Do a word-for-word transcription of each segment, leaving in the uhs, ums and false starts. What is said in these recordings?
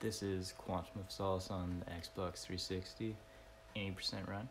This is Quantum of Solace on the Xbox three sixty, eighty percent run.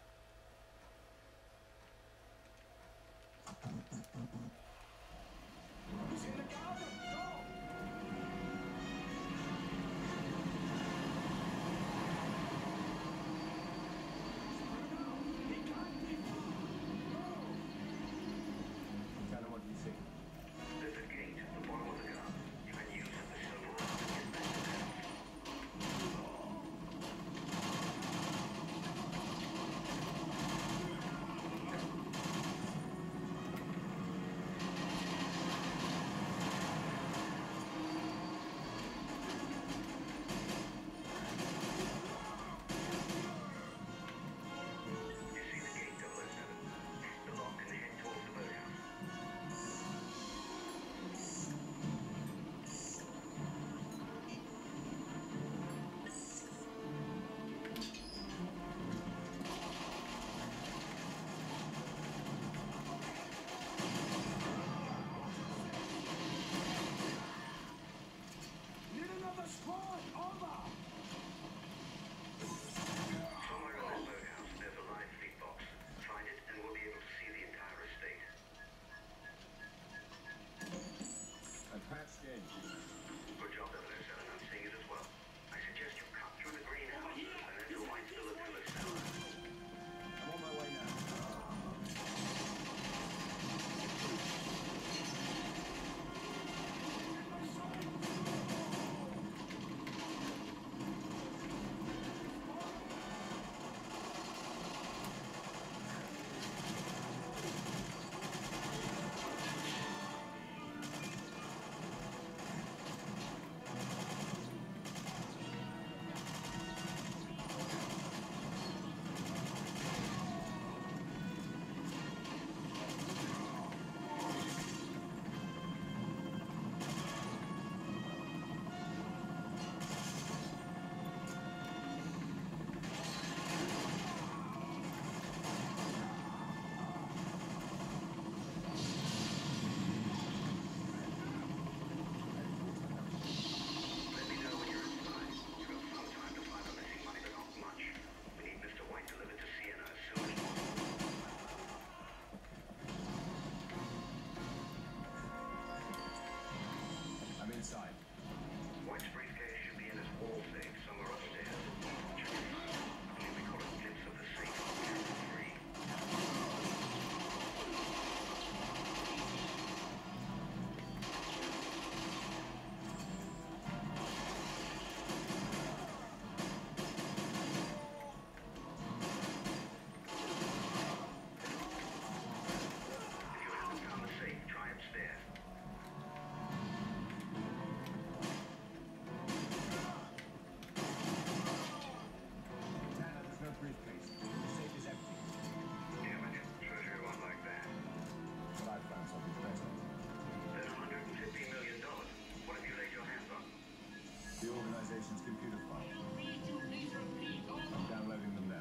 Computer files. I'm downloading them now.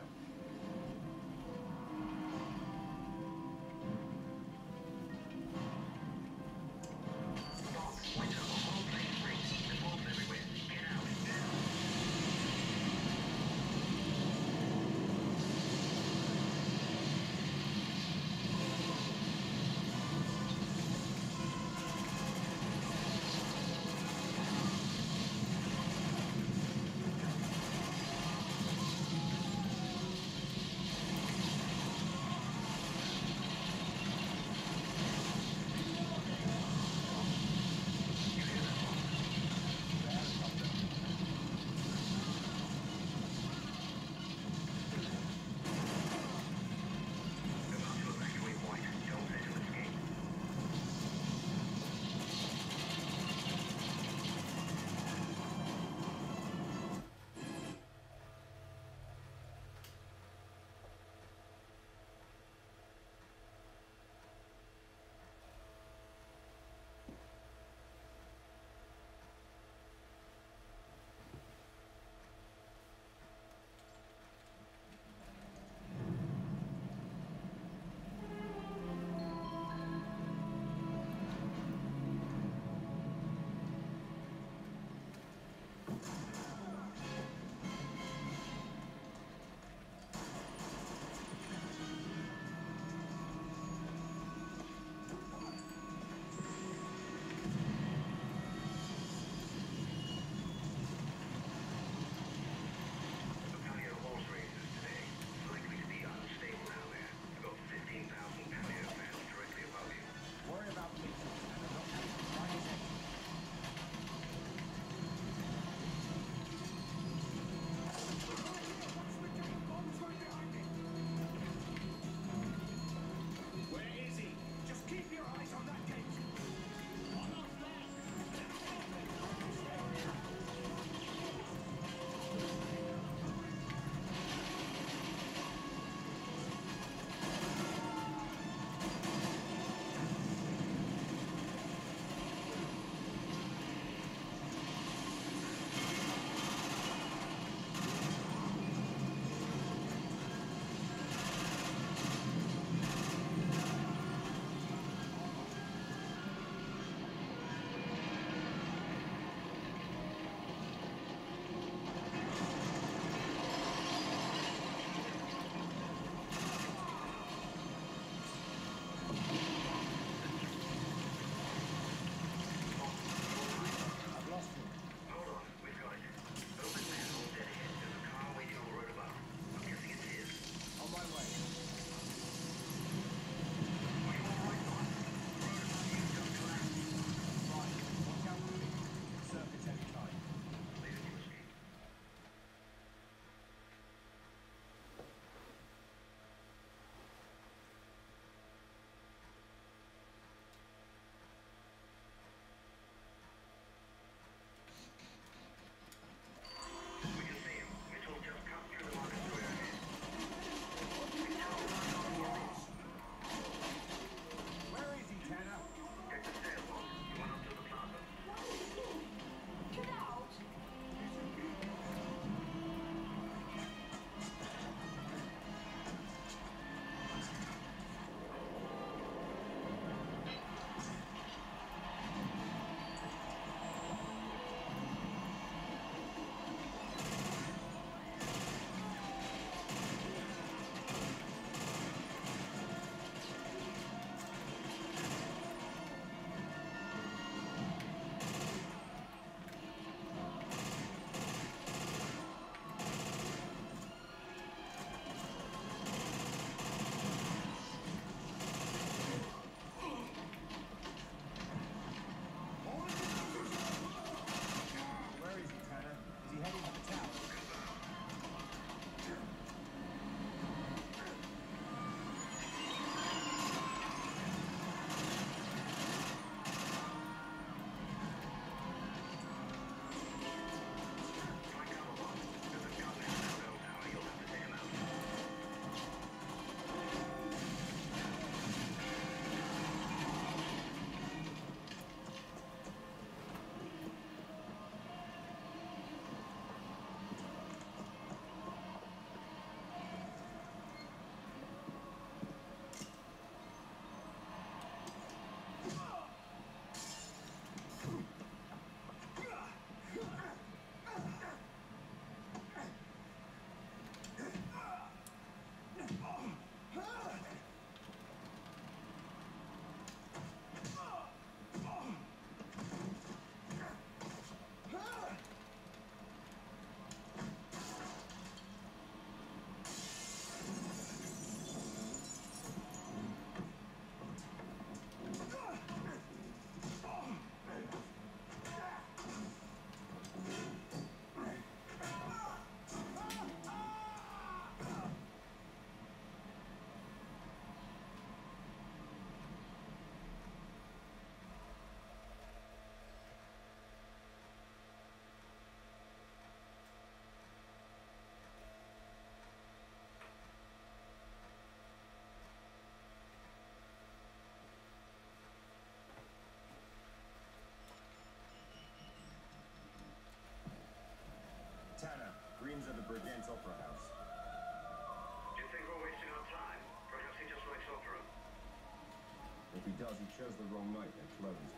for a Ghent opera house. Do you think we're wasting our time? Perhaps he just likes opera. If he does, he chose the wrong night. They're closed.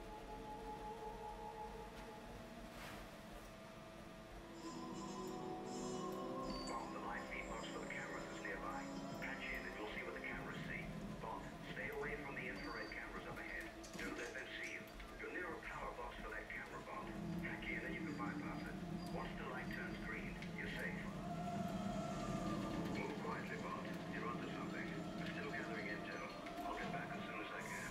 Bond, the live feed box for the cameras is nearby. Patch in and you'll see what the cameras see. Bond, stay away from the infrared cameras up ahead. Don't let them see you. You're near a power box for that camera, Bond. Hack in and you can bypass it. Once the light turns green, you're safe. Move quietly, Bond. You're onto something. I'm still gathering intel. I'll get back as soon as I can.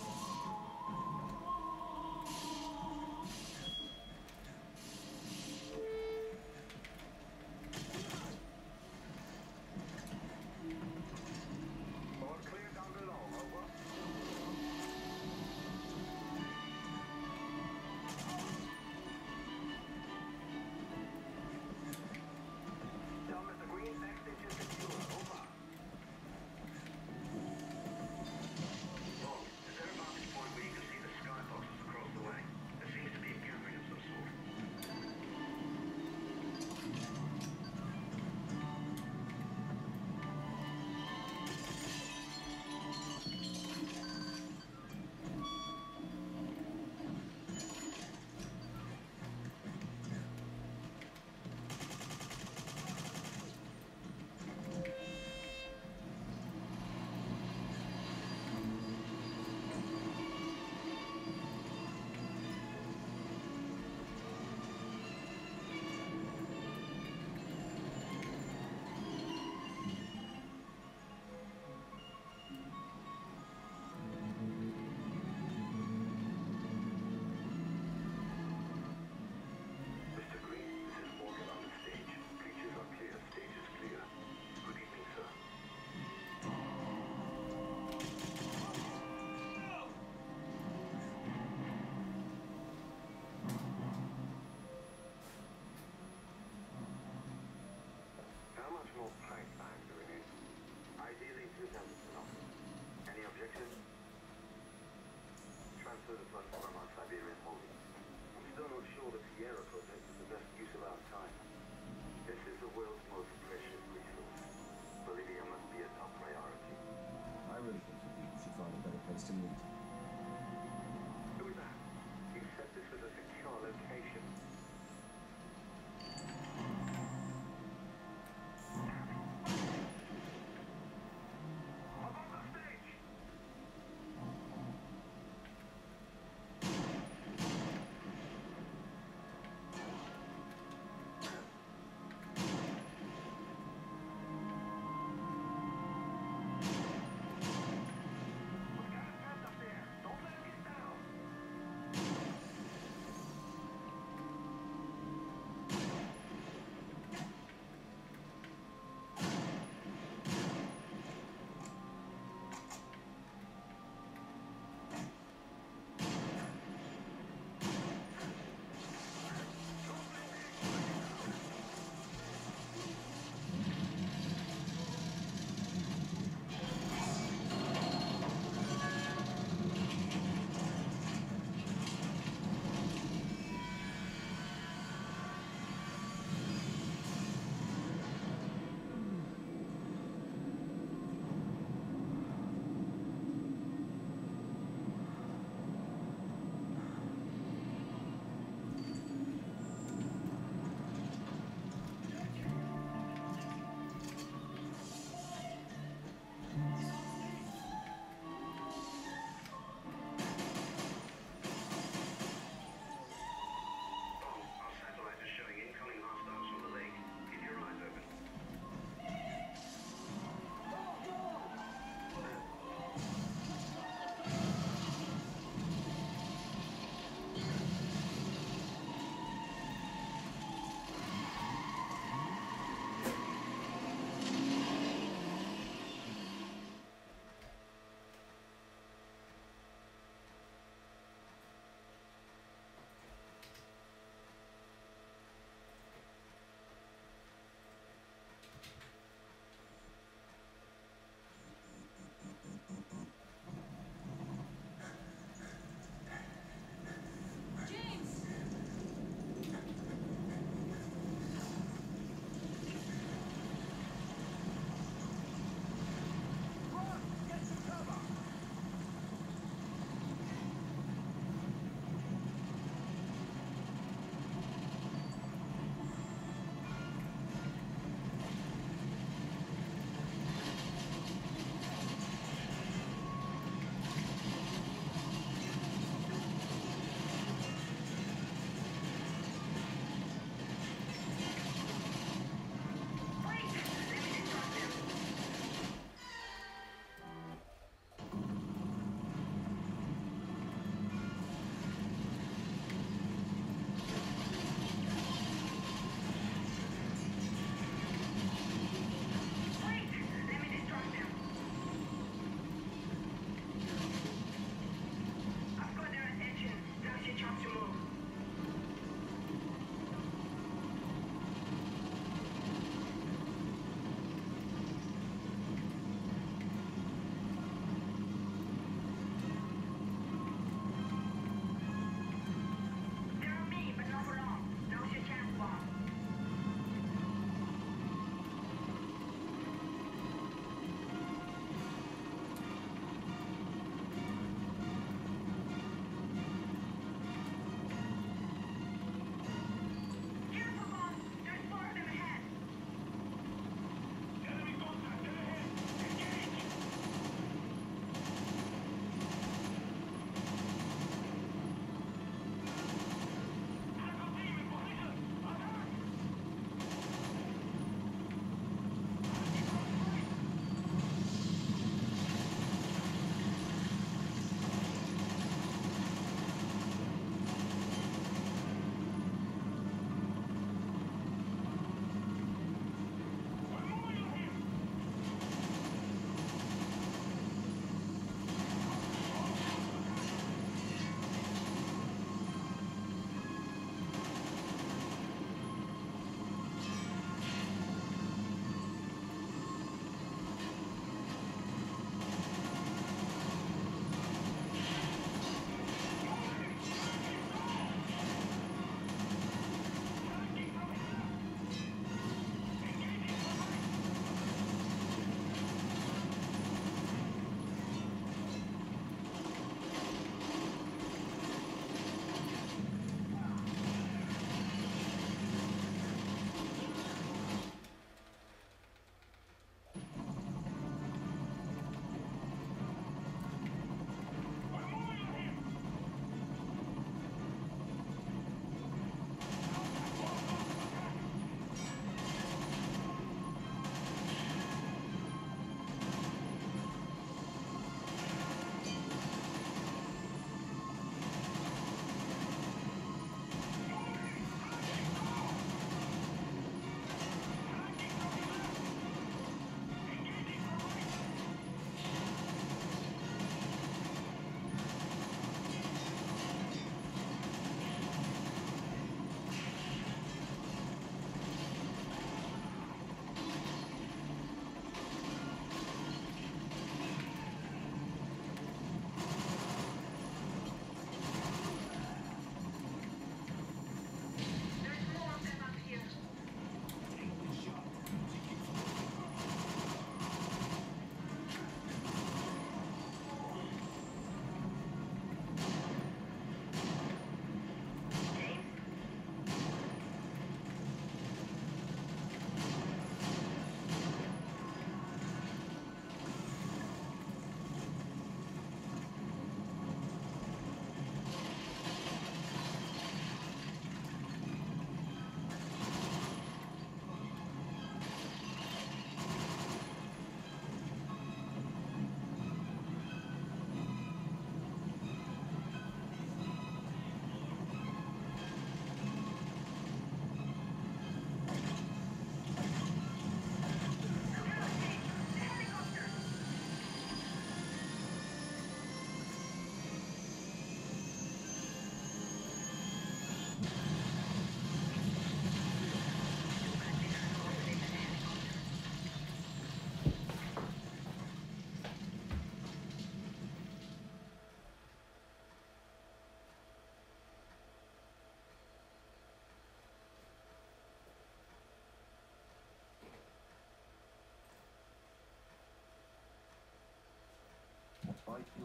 All clear down below, over. Tell Mister Green, backstage is secure, over. Bond, is there a vantage point where you can see the skyboxes across the way? There seems to be a gathering of some sort. Mister Green, this is Morgan on the stage. Creatures are clear, stage is clear. Good evening, sir. How much more plank time do we need? Ideally, two thousand enough. Any objections? Transfer the funds from our Siberian holding. I'm still not sure the Sierra project is the best use of our time. This is the world's most precious resource. Bolivia must be a top priority. I really think we should find a better place to meet. Who is that? You said this was a secure location. Up on the stage! What's got his pants up there?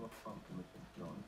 to a pump to lift the John.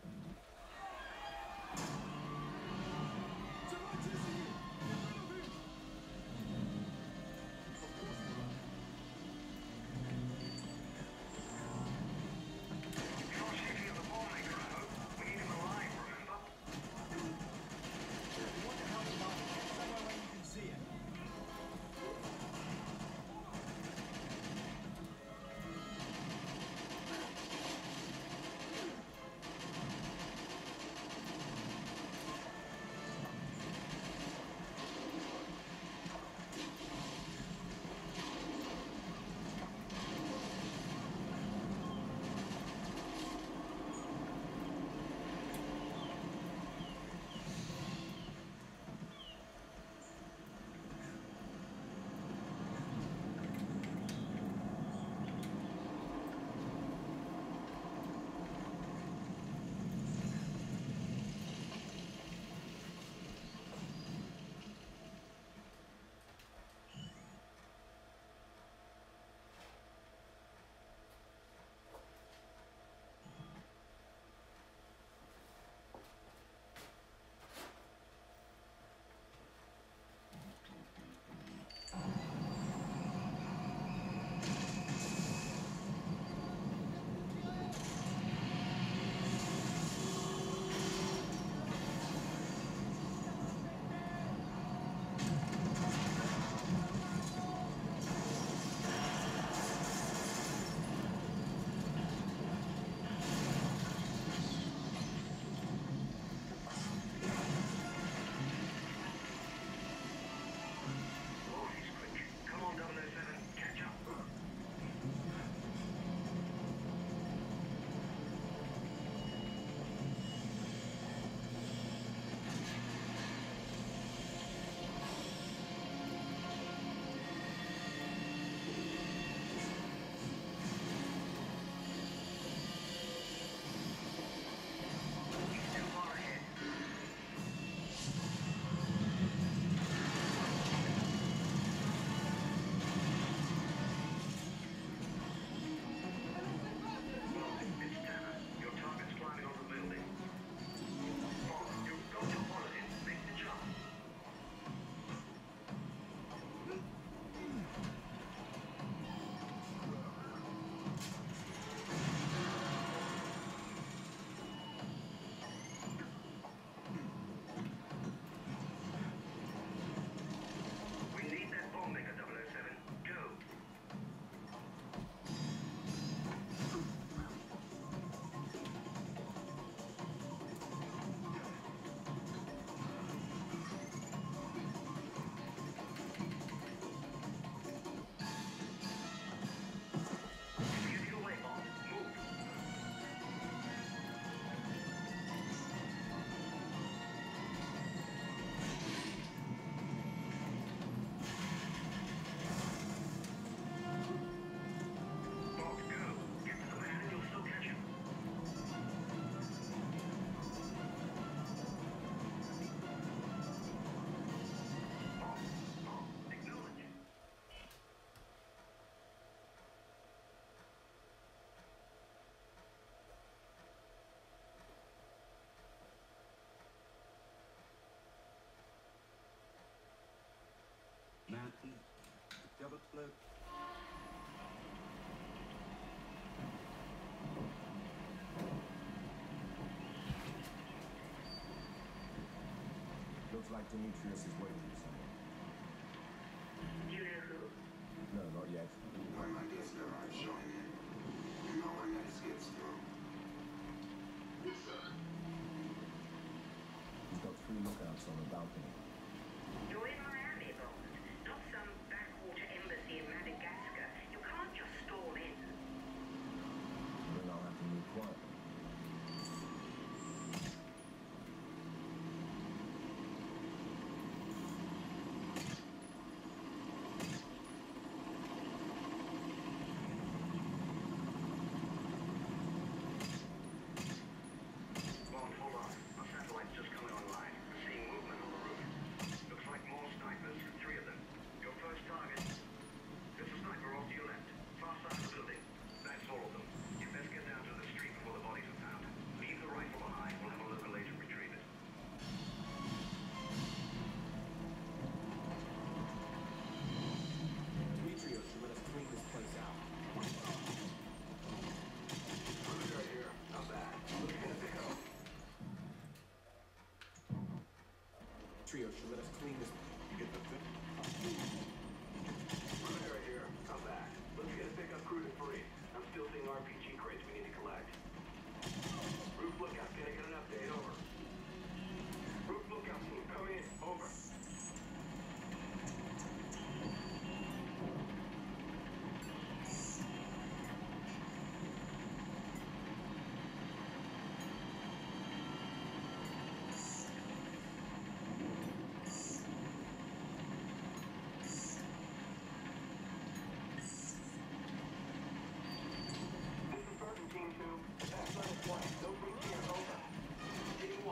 Mountain, double float. Looks like Demetrius is waiting for someone. Do you know who? No, not yet. When my disco eyes shine in, no one else gets through. He's got three lookouts on the balcony. You're in Miami, Bond, not some backwater embassy in Madagascar. You can't just storm in. Then I'll have to move quietly. Bond, hold on. My satellite's just coming online. I'm seeing movement on the roof. Looks like more snipers. trio should let us clean this. You get the fit. Primary here. Come back. Let's get a pickup crew to free. I'm still seeing R P G crates we need to collect. Roof lookout. Can I get an update? Over. Roof lookout team. Come in. Over. Team two, back on the point. No breach here, over. Getting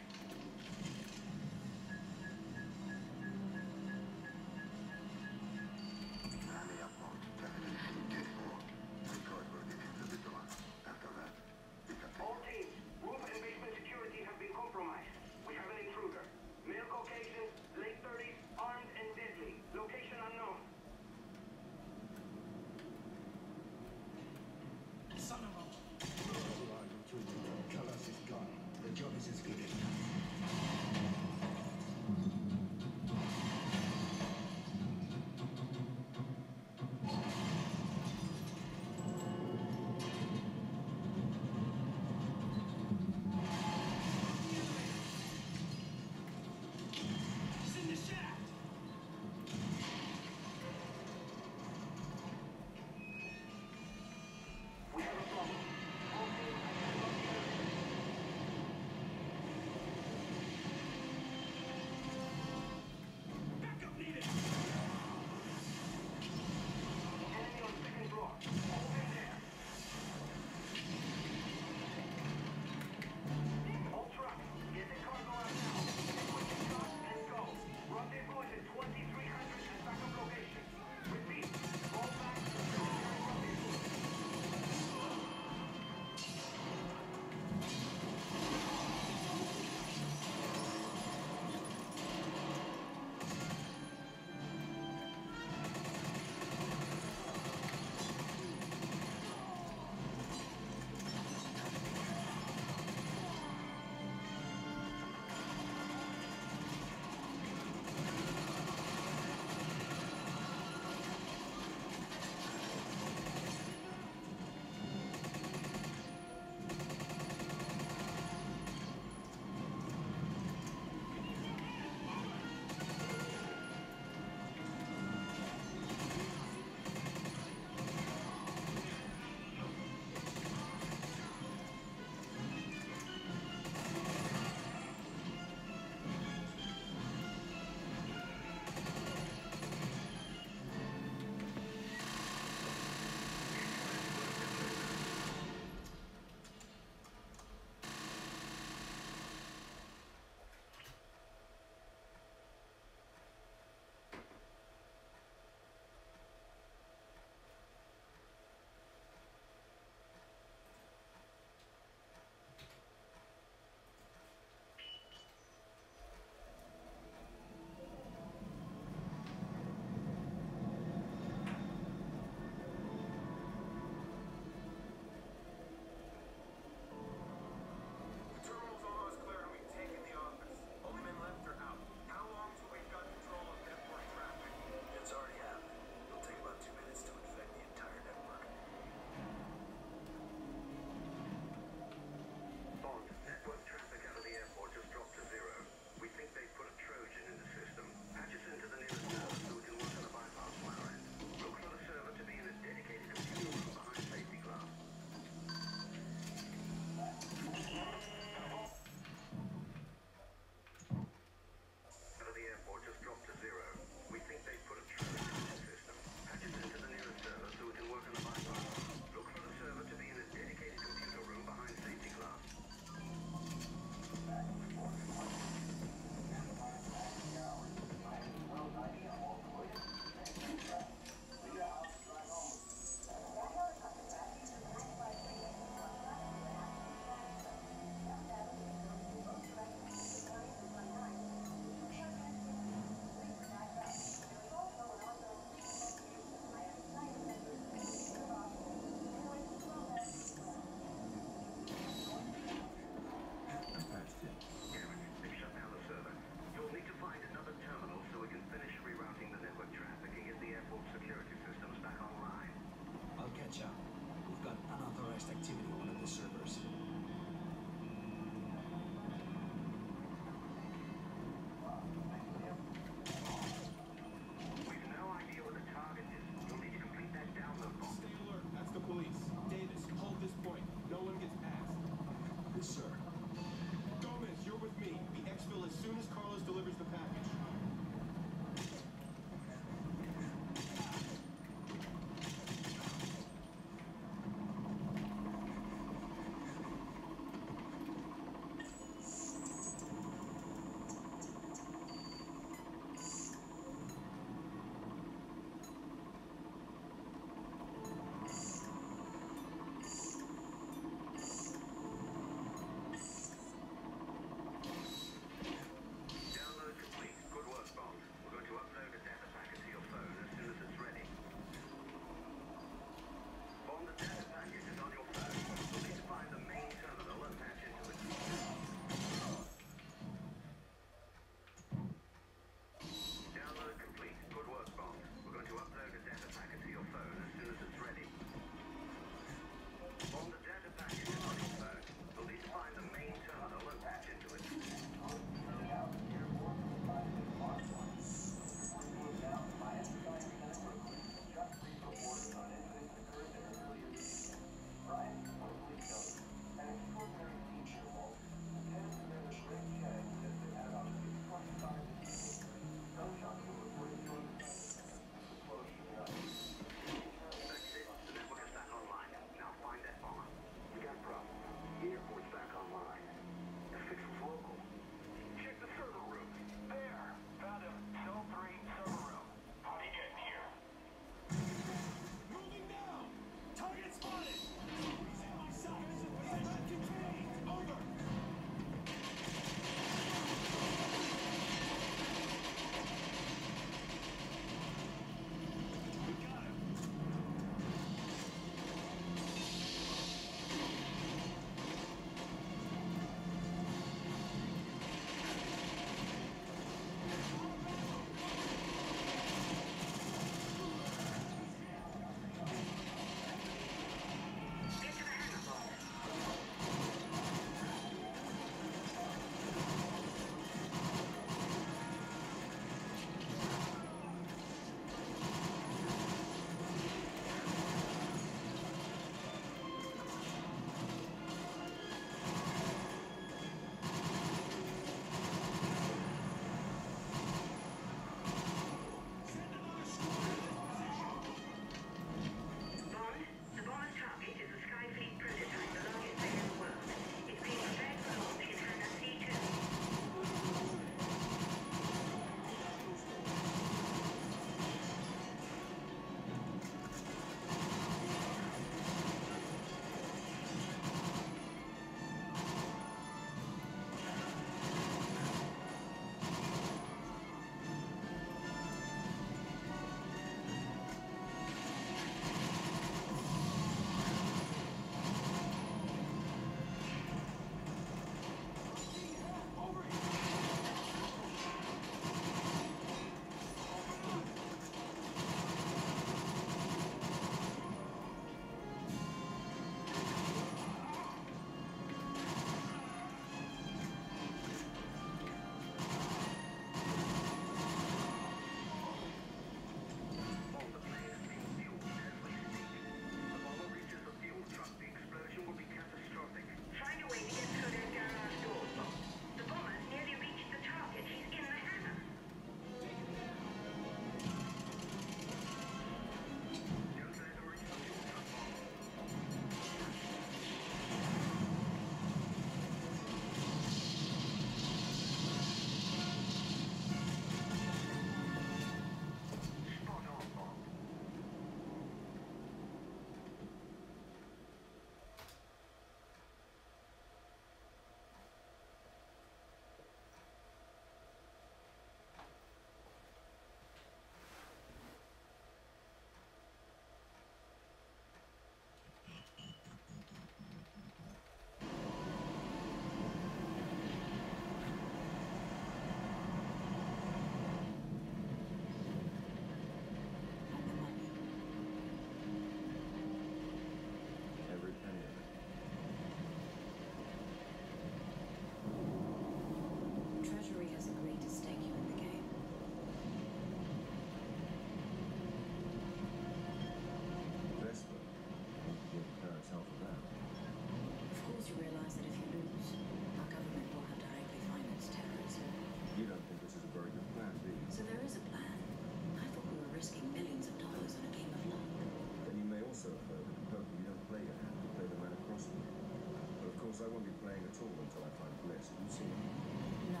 Bliss. Have you seen him? No.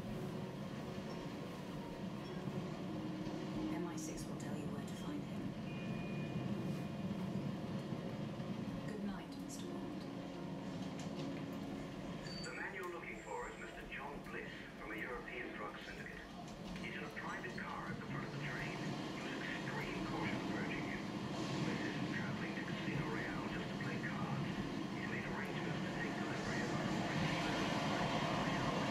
M I six will tell you where to find him. Good night, Mister Ward. The man you're looking for is Mister John Bliss from a European drug syndicate. He's in a private car at the front of the train. Use extreme caution approaching you. Bliss isn't traveling to Casino Royale just to play cards. He's made arrangements to take delivery of our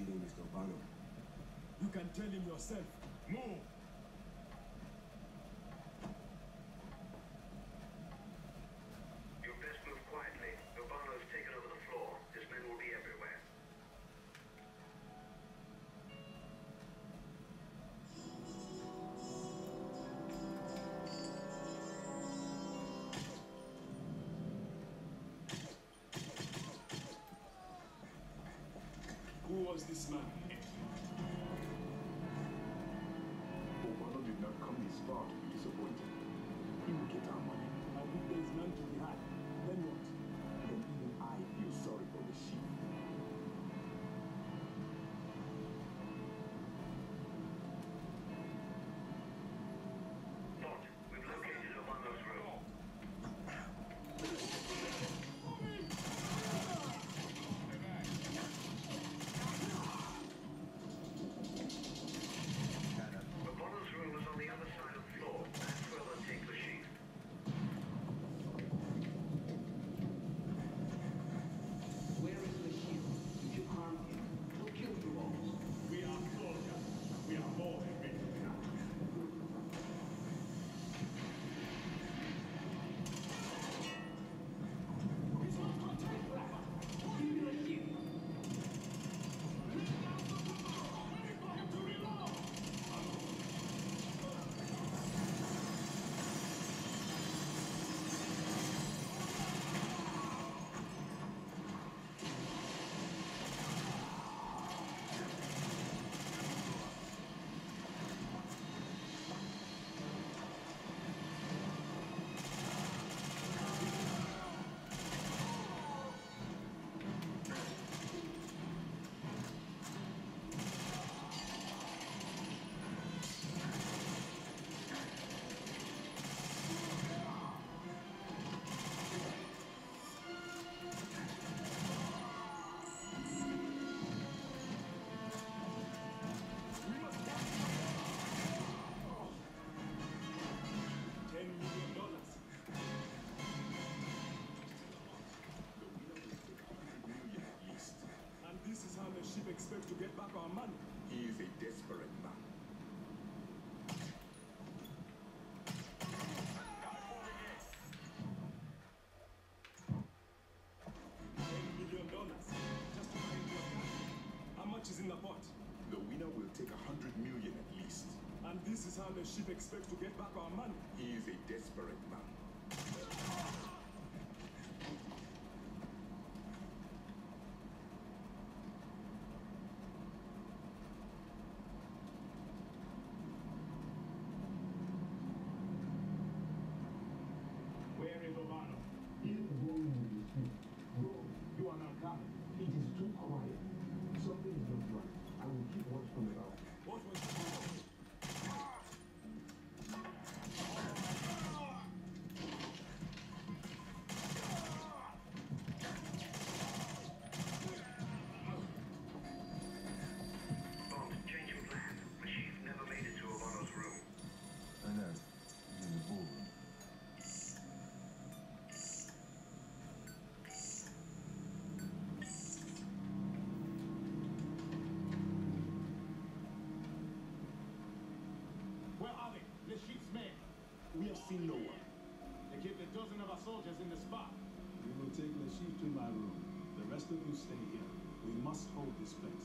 kidding, Mister Bano. You can tell him yourself. Move! You best move quietly. Urbano's taken over the floor. His men will be everywhere. Who was this man? Obama did not come this far to be disappointed. He will get our money. And if there is none to be had, then what? Then even I feel sorry for the sheep. Bot, we've located Urbano's room. Urbano's room is on the other side of the floor. That's where they'll take the sheep. Where is the shield? If you harm him, he'll kill you all. We are soldiers. We are more than ready to die. Give me the shield. Ten million dollars. Million at least. And this is how the ship expect to get back our money. He is a desperate man. Ten million dollars. Just to buy into a car. How much is in the pot? The winner will take a hundred million at least. And this is how the ship expect to get back our money. He is a desperate man. Where is Obano? He is going with the ship. Bro, you are not coming. It is too quiet. Something is not right. I will keep watch from above. What was the Bond, change in plan. The sheep never made it to Urbano's room. I know. He's in the ballroom. Where are they? The ship's men. We have seen no one. They kept a dozen of our soldiers in the spot. We will take the ship to my room. The rest of you stay here. We must hold this place.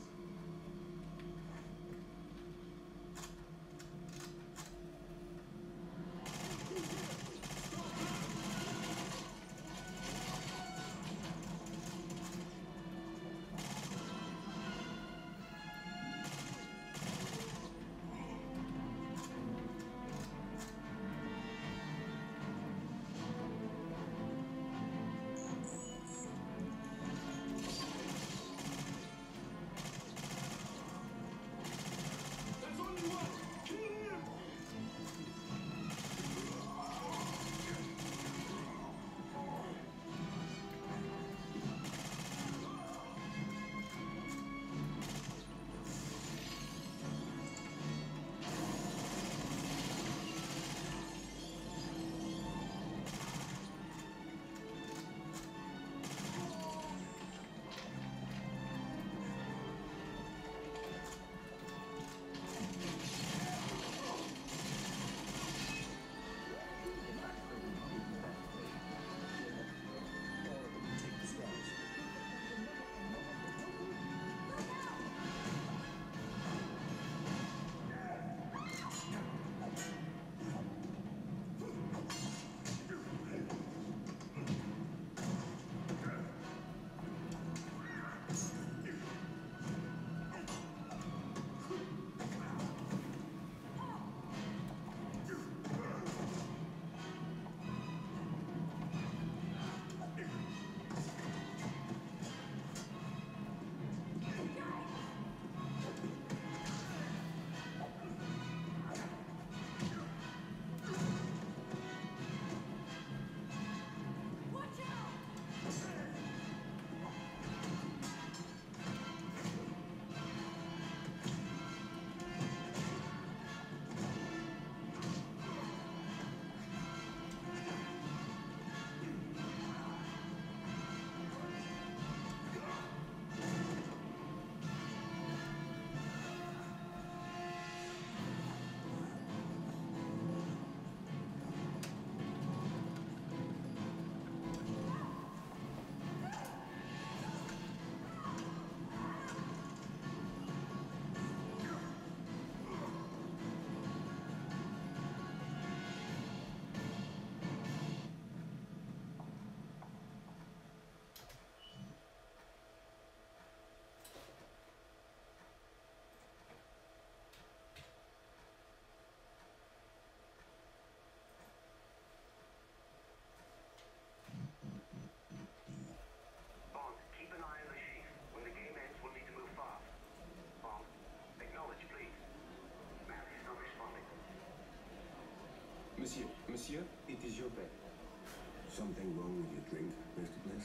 Monsieur, monsieur, it is your bed. Something wrong with your drink, Mister Bliss?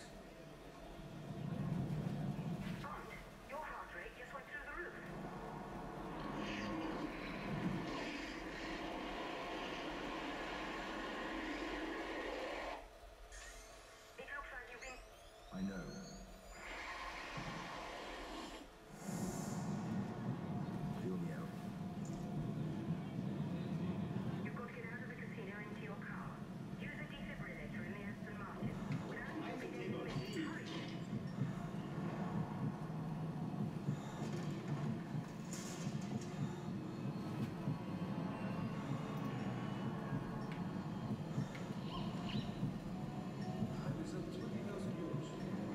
Bond, your heart rate just went through the roof. It looks like you've been... I know. Feel me out. You've got to get out of the casino into your car. Use a defibrillator in the Aston Martin. Without stopping any minutes. Hurry. I was up twenty thousand euros.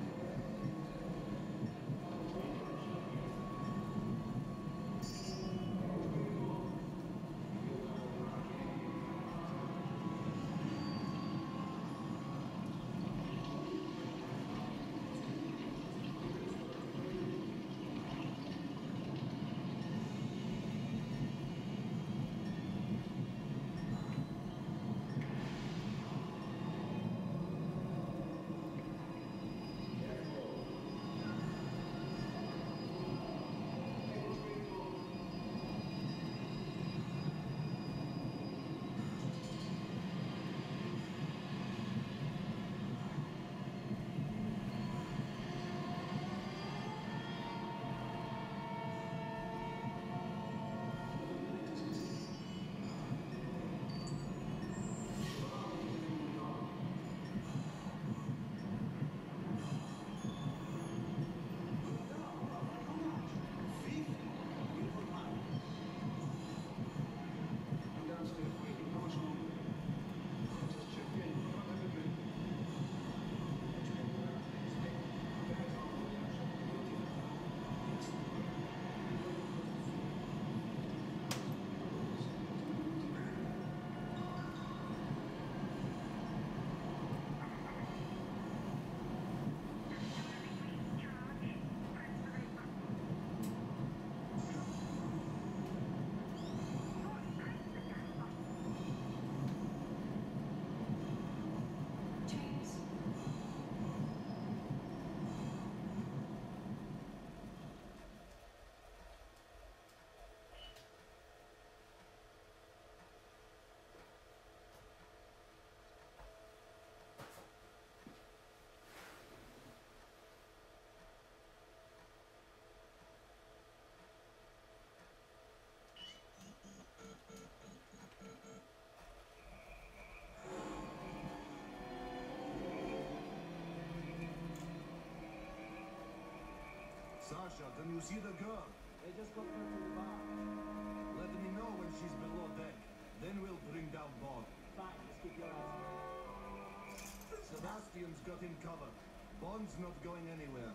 James. Sasha, can you see the girl? They just got her to the bar. Let me know when she's below deck. Then we'll bring down Bond. Fine, just keep your eyes on. Sebastian's got him covered. Bond's not going anywhere.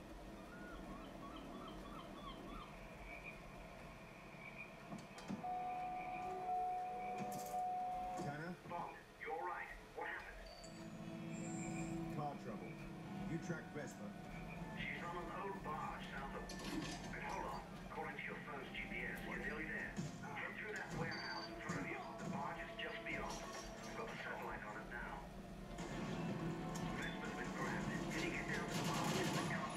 Tanner, Bond, you all right? What happened? car trouble. You track Vespa. She's on an old barge south of... And hold on. According to your phone's G P S, you're nearly there. Head through that warehouse in front of you. The barge is just beyond. We've got the satellite on it now. Vespa's been grabbed. Can you get down to the barge? The car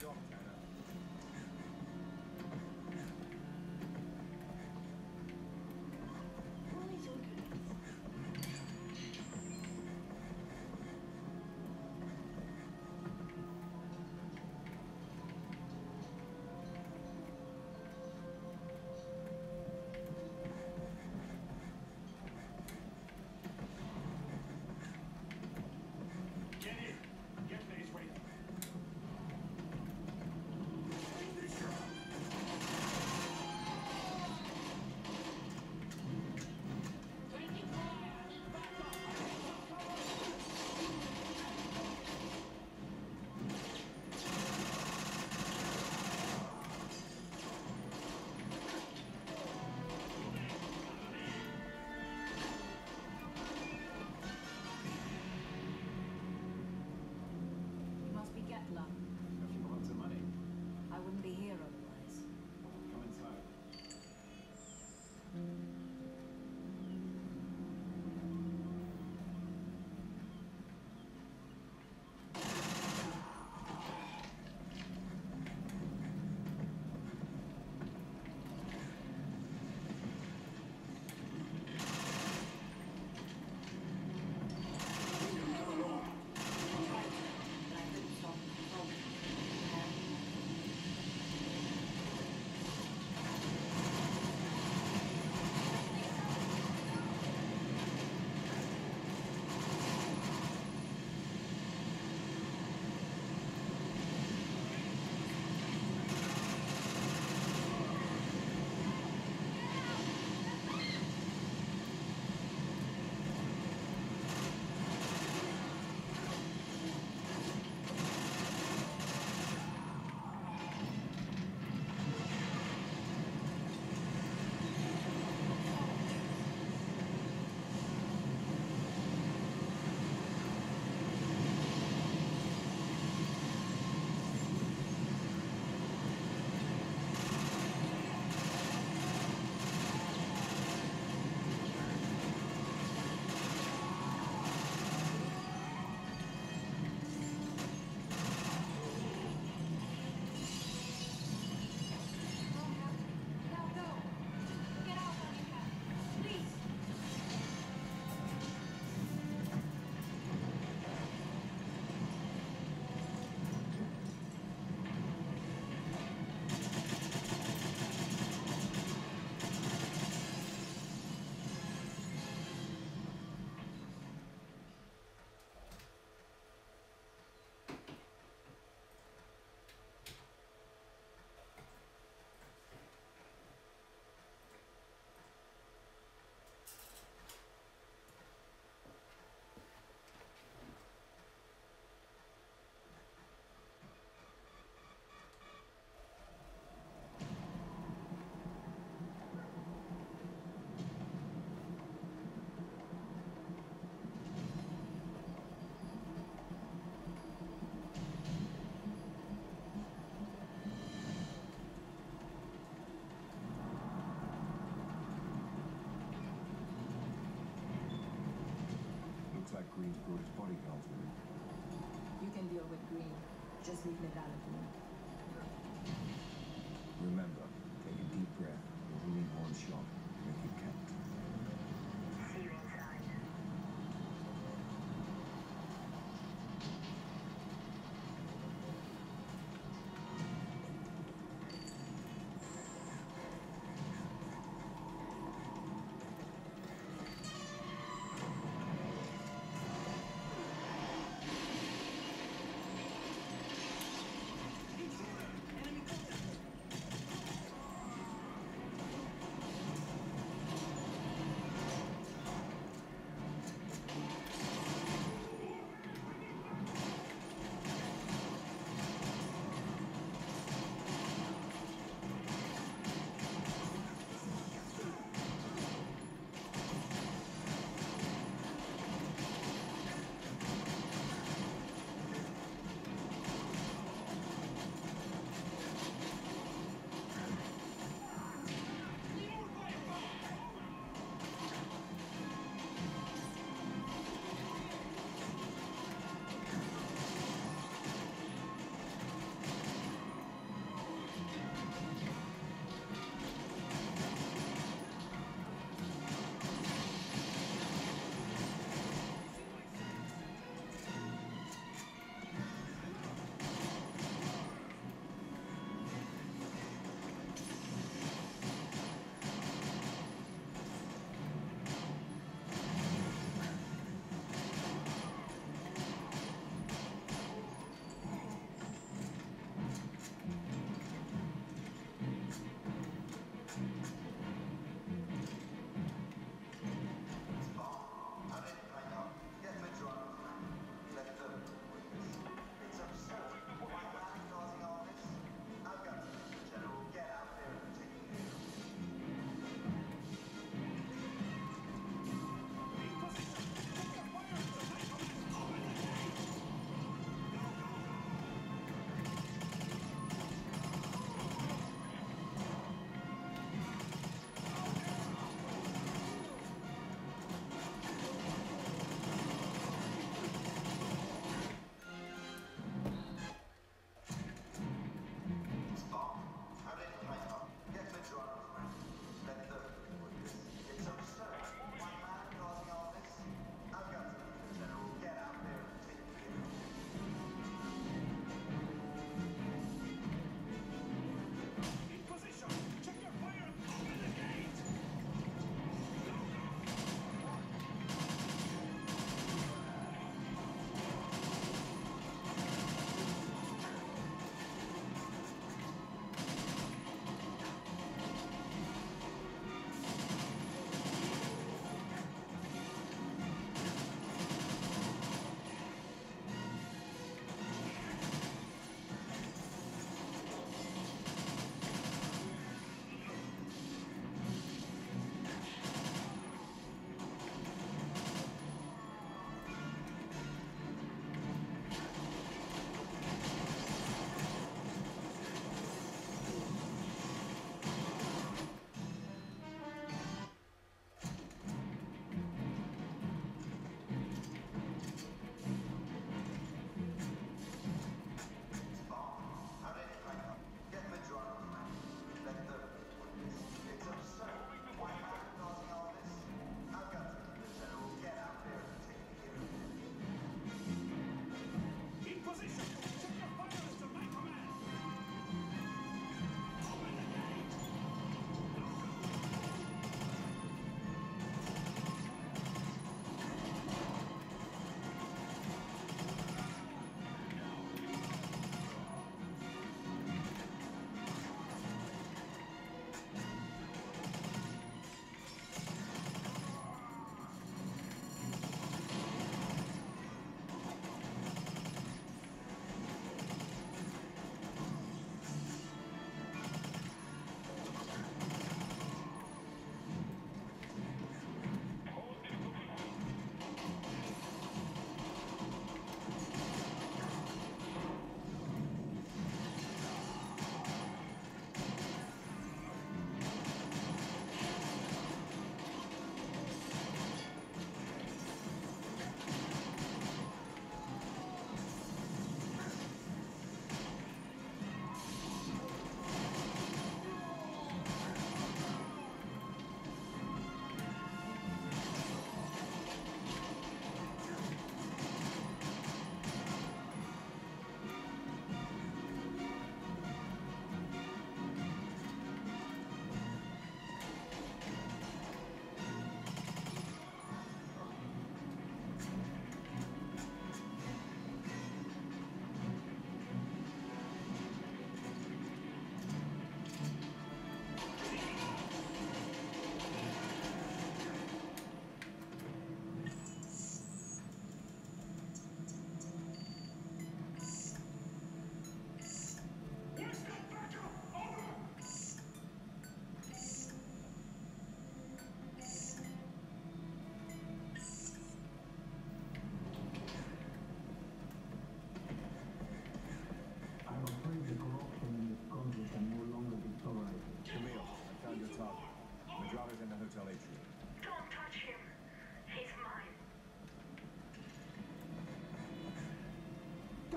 job, Tanner. Get in! Get face ready. You must be Getler. A few lots of money. I wouldn't be here otherwise. Come inside. But I couldn't stop him from falling. Looks like Green's brought his bodyguards with him. You can deal with Green. Just leave me that at me. Remember, take a deep breath. You only need one shot. Make it count. See you inside. Enemy contact!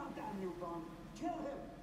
Now, damn you, Bond. Kill him.